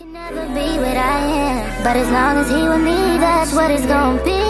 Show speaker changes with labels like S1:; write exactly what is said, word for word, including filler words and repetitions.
S1: Never be what I am, but as long as he with me, that's what it's gonna be.